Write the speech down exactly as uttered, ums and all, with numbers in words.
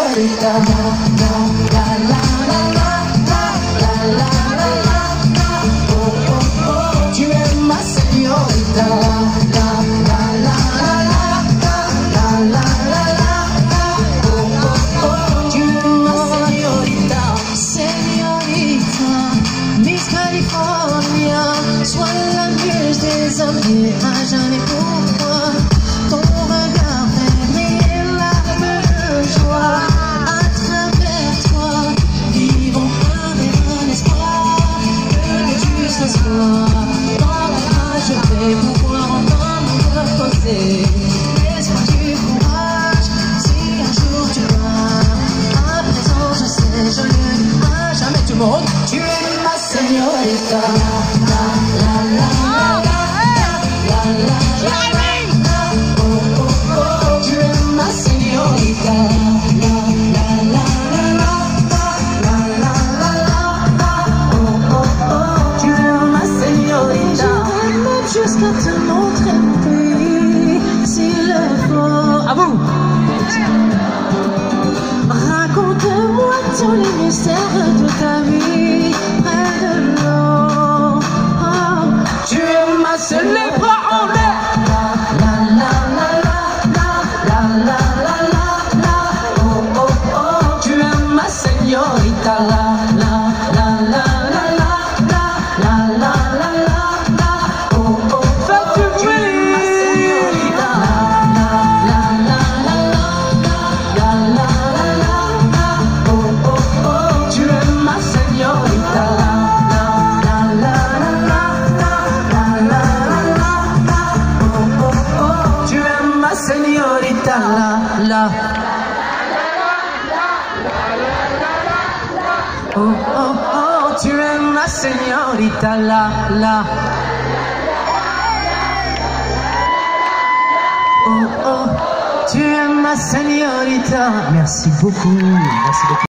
señorita. La, la, la, la, la, la, la, la, la, la. Oh, oh, oh, tu es ma señorita. La, la, la, la, la, la, la, la, la, la. Oh, oh, oh, tu es ma señorita. Señorita, Miss California, sois la muse des hommes et à jamais pour moi. Ton regard fait briller l'arme de joie. À travers toi, vivons un rêve, un espoir. Que tu s'assois dans la cage, je vais pouvoir entendre mon cœur causer. Laisse-moi du courage, si un jour tu pars. À présent, je sais, je le dis à jamais. Tout le monde, tu es ma señorita. La, la, la, la, la, la, la, la, la. Oh, oh, oh, tu es ma señorita. La, la, la, la, la, la, la, la, la. Oh, oh, oh, tu es ma señorita. Je vais même jusqu'à te montrer mon pays, s'il le faut. À vous. Raconte-moi tous les mystères de ta vie près de l'eau. Oh, tu es ma seule, les bras en l'air. La la la la la la la la la la. Oh oh oh, tu es ma señorita. La la la la la la la la la la la. Oh oh oh, tu es ma señorita. La la la la la la la la. Oh oh oh, tu es ma señorita. La la la la la la la la la. Oh oh oh, tu es ma señorita. La la. Oh oh oh, tu es ma señorita. La la. Oh oh, tu es ma señorita. Merci beaucoup. Merci beaucoup.